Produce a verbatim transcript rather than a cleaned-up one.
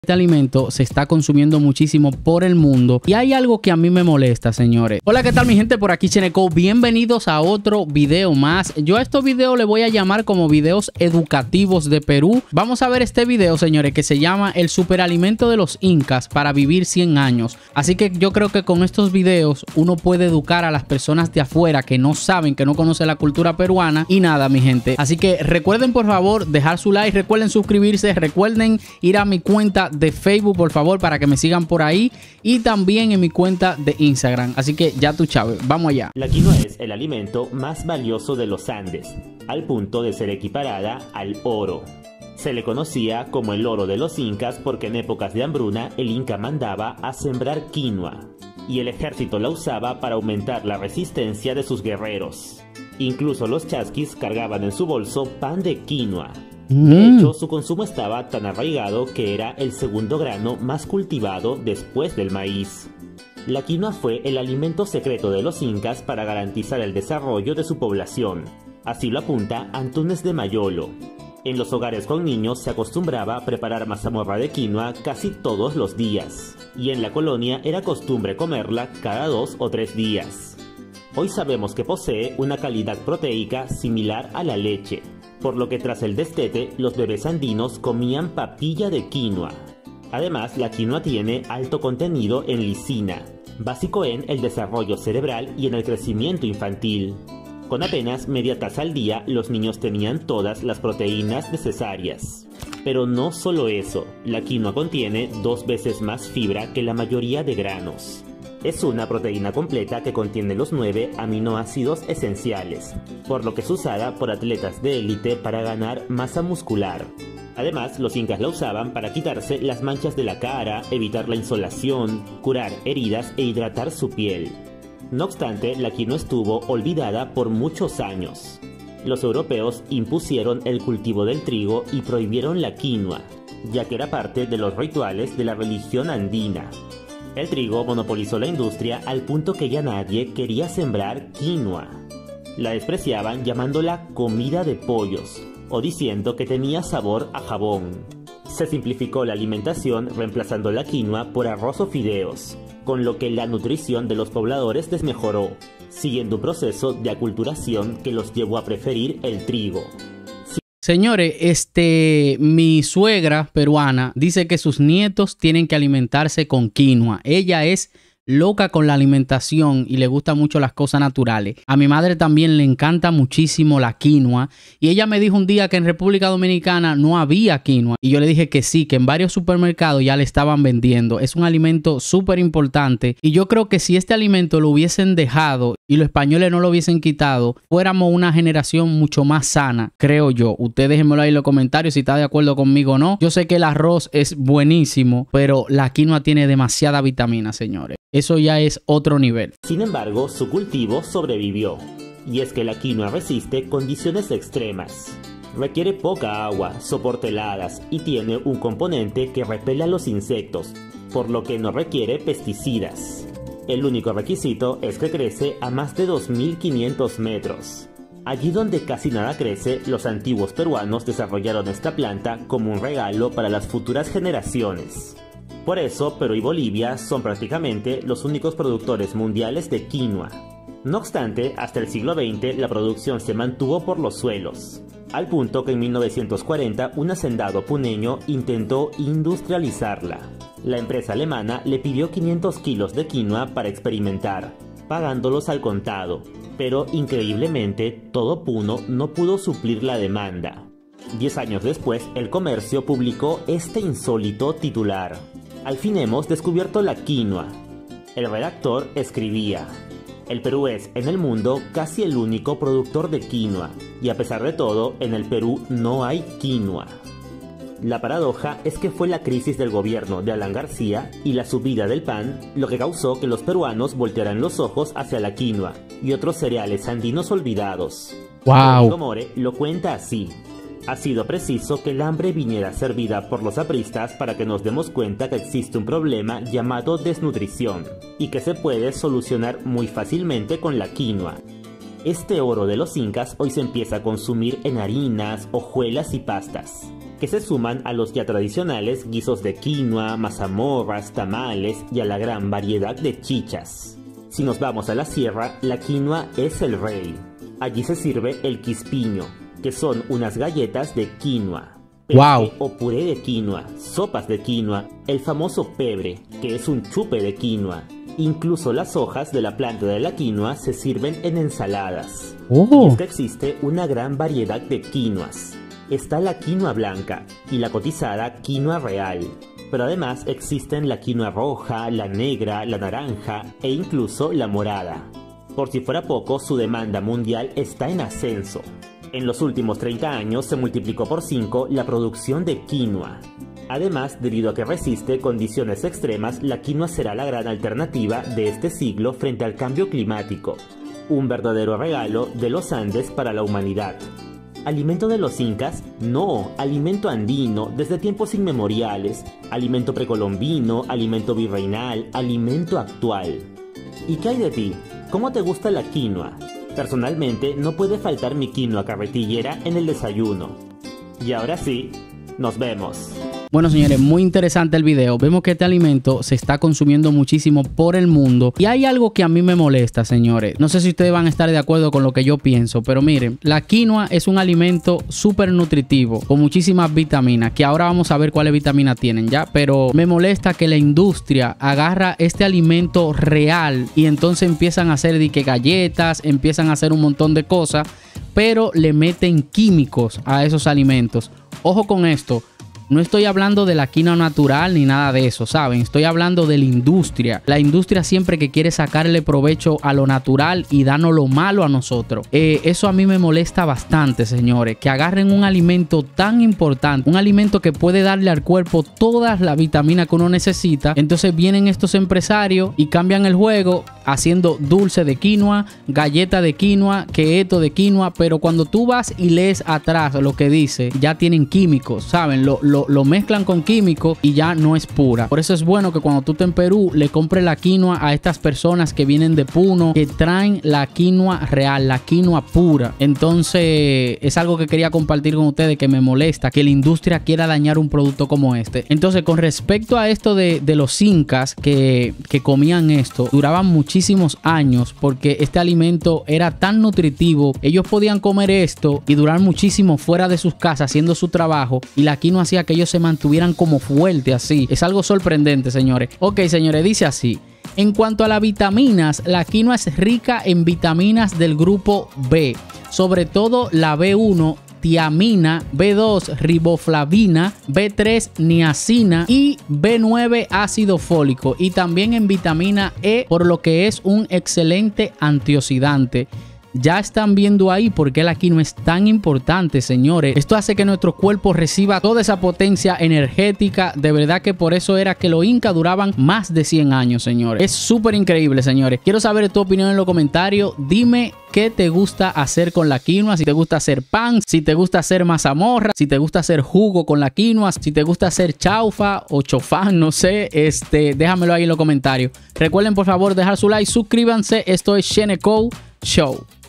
Este alimento se está consumiendo muchísimo por el mundo y hay algo que a mí me molesta, señores. Hola, ¿qué tal mi gente? Por aquí Cheneco, bienvenidos a otro video más. Yo a estos videos le voy a llamar como videos educativos de Perú. Vamos a ver este video, señores, que se llama el superalimento de los incas para vivir cien años. Así que yo creo que con estos videos uno puede educar a las personas de afuera que no saben, que no conocen la cultura peruana y nada, mi gente. Así que recuerden por favor dejar su like, recuerden suscribirse, recuerden ir a mi cuenta de Facebook, por favor, para que me sigan por ahí, y también en mi cuenta de Instagram. Así que ya tú, Chávez, vamos allá. La quinoa es el alimento más valioso de los Andes, al punto de ser equiparada al oro. Se le conocía como el oro de los incas porque en épocas de hambruna el inca mandaba a sembrar quinoa, y el ejército la usaba para aumentar la resistencia de sus guerreros. Incluso los chasquis cargaban en su bolso pan de quinoa. De hecho, su consumo estaba tan arraigado que era el segundo grano más cultivado después del maíz. La quinoa fue el alimento secreto de los incas para garantizar el desarrollo de su población. Así lo apunta Antunes de Mayolo. En los hogares con niños se acostumbraba a preparar mazamorra de quinoa casi todos los días, y en la colonia era costumbre comerla cada dos o tres días. Hoy sabemos que posee una calidad proteica similar a la leche, por lo que tras el destete los bebés andinos comían papilla de quinoa. Además, la quinoa tiene alto contenido en lisina, básico en el desarrollo cerebral y en el crecimiento infantil. Con apenas media taza al día, los niños tenían todas las proteínas necesarias. Pero no solo eso, la quinoa contiene dos veces más fibra que la mayoría de granos. Es una proteína completa que contiene los nueve aminoácidos esenciales, por lo que es usada por atletas de élite para ganar masa muscular. Además, los incas la usaban para quitarse las manchas de la cara, evitar la insolación, curar heridas e hidratar su piel. No obstante, la quinoa estuvo olvidada por muchos años. Los europeos impusieron el cultivo del trigo y prohibieron la quinoa, ya que era parte de los rituales de la religión andina. El trigo monopolizó la industria al punto que ya nadie quería sembrar quinoa. La despreciaban llamándola comida de pollos o diciendo que tenía sabor a jabón. Se simplificó la alimentación reemplazando la quinoa por arroz o fideos, con lo que la nutrición de los pobladores desmejoró, siguiendo un proceso de aculturación que los llevó a preferir el trigo. Señores, este, mi suegra peruana dice que sus nietos tienen que alimentarse con quinoa. Ella es loca con la alimentación y le gustan mucho las cosas naturales. A mi madre también le encanta muchísimo la quinoa y ella me dijo un día que en República Dominicana no había quinoa y yo le dije que sí, que en varios supermercados ya le estaban vendiendo. Es un alimento súper importante y yo creo que si este alimento lo hubiesen dejado y los españoles no lo hubiesen quitado, fuéramos una generación mucho más sana, creo yo. Ustedes déjenmelo ahí en los comentarios si está de acuerdo conmigo o no. Yo sé que el arroz es buenísimo, pero la quinoa tiene demasiada vitamina, señores. Eso ya es otro nivel. Sin embargo, su cultivo sobrevivió. Y es que la quinoa resiste condiciones extremas. Requiere poca agua, soporta heladas y tiene un componente que repele a los insectos, por lo que no requiere pesticidas. El único requisito es que crece a más de dos mil quinientos metros. Allí donde casi nada crece, los antiguos peruanos desarrollaron esta planta como un regalo para las futuras generaciones. Por eso, Perú y Bolivia son prácticamente los únicos productores mundiales de quinoa. No obstante, hasta el siglo veinte la producción se mantuvo por los suelos, al punto que en mil novecientos cuarenta un hacendado puneño intentó industrializarla. La empresa alemana le pidió quinientos kilos de quinoa para experimentar, pagándolos al contado, pero increíblemente todo Puno no pudo suplir la demanda. Diez años después, el Comercio publicó este insólito titular: "Al fin hemos descubierto la quinoa". El redactor escribía: "El Perú es, en el mundo, casi el único productor de quinoa, y a pesar de todo, en el Perú no hay quinoa". La paradoja es que fue la crisis del gobierno de Alan García y la subida del pan lo que causó que los peruanos voltearan los ojos hacia la quinoa y otros cereales andinos olvidados. Wow. More lo cuenta así: "Ha sido preciso que el hambre viniera servida por los apristas para que nos demos cuenta que existe un problema llamado desnutrición y que se puede solucionar muy fácilmente con la quinoa. Este oro de los incas hoy se empieza a consumir en harinas, hojuelas y pastas. que se suman a los ya tradicionales guisos de quinoa, mazamorras, tamales y a la gran variedad de chichas. Si nos vamos a la sierra, la quinoa es el rey. Allí se sirve el quispiño, que son unas galletas de quinoa. Wow. O puré de quinoa, sopas de quinoa, el famoso pebre, que es un chupe de quinoa. Incluso las hojas de la planta de la quinoa se sirven en ensaladas. Oh. Y es que existe una gran variedad de quinoas. Está la quinoa blanca y la cotizada quinoa real. Pero además existen la quinoa roja, la negra, la naranja e incluso la morada. Por si fuera poco, su demanda mundial está en ascenso. En los últimos treinta años se multiplicó por cinco la producción de quinoa. Además, debido a que resiste condiciones extremas, la quinoa será la gran alternativa de este siglo frente al cambio climático. Un verdadero regalo de los Andes para la humanidad. ¿Alimento de los incas? No, alimento andino desde tiempos inmemoriales, alimento precolombino, alimento virreinal, alimento actual. ¿Y qué hay de ti? ¿Cómo te gusta la quinoa? Personalmente, no puede faltar mi quinoa carretillera en el desayuno. Y ahora sí, nos vemos. Bueno, señores, muy interesante el video. Vemos que este alimento se está consumiendo muchísimo por el mundo. Y hay algo que a mí me molesta, señores. No sé si ustedes van a estar de acuerdo con lo que yo pienso, pero miren, la quinoa es un alimento súper nutritivo, con muchísimas vitaminas, que ahora vamos a ver cuáles vitaminas tienen, ¿ya? Pero me molesta que la industria agarra este alimento real y entonces empiezan a hacer de que galletas, empiezan a hacer un montón de cosas, pero le meten químicos a esos alimentos. Ojo con esto. No estoy hablando de la quinoa natural ni nada de eso, ¿saben? Estoy hablando de la industria. La industria siempre que quiere sacarle provecho a lo natural y darnos lo malo a nosotros. Eh, eso a mí me molesta bastante, señores. Que agarren un alimento tan importante, un alimento que puede darle al cuerpo todas las vitaminas que uno necesita. Entonces vienen estos empresarios y cambian el juego haciendo dulce de quinoa, galleta de quinoa, que esto de quinoa. Pero cuando tú vas y lees atrás lo que dice, ya tienen químicos, ¿saben? Lo, lo Lo mezclan con químicos y ya no es pura. Por eso es bueno que cuando tú estés en Perú le compres la quinoa a estas personas que vienen de Puno, que traen la quinoa real, la quinoa pura. Entonces es algo que quería compartir con ustedes, que me molesta que la industria quiera dañar un producto como este. Entonces, con respecto a esto de, de los incas que, que comían esto, duraban muchísimos años porque este alimento era tan nutritivo. Ellos podían comer esto y durar muchísimo fuera de sus casas haciendo su trabajo, y la quinoa hacía que ellos se mantuvieran como fuertes así. Es algo sorprendente, señores. Ok, señores, dice así. En cuanto a las vitaminas, la quinoa es rica en vitaminas del grupo B, sobre todo la B uno, tiamina, B dos, riboflavina, B tres, niacina y B nueve, ácido fólico, y también en vitamina E, por lo que es un excelente antioxidante. Ya están viendo ahí por qué la quinoa es tan importante, señores. Esto hace que nuestro cuerpo reciba toda esa potencia energética. De verdad que por eso era que los incas duraban más de cien años, señores. Es súper increíble, señores. Quiero saber tu opinión en los comentarios. Dime qué te gusta hacer con la quinoa. Si te gusta hacer pan, si te gusta hacer mazamorra, si te gusta hacer jugo con la quinoa, si te gusta hacer chaufa o chofán, no sé. Este, déjamelo ahí en los comentarios. Recuerden, por favor, dejar su like, suscríbanse. Esto es Sheneco Show.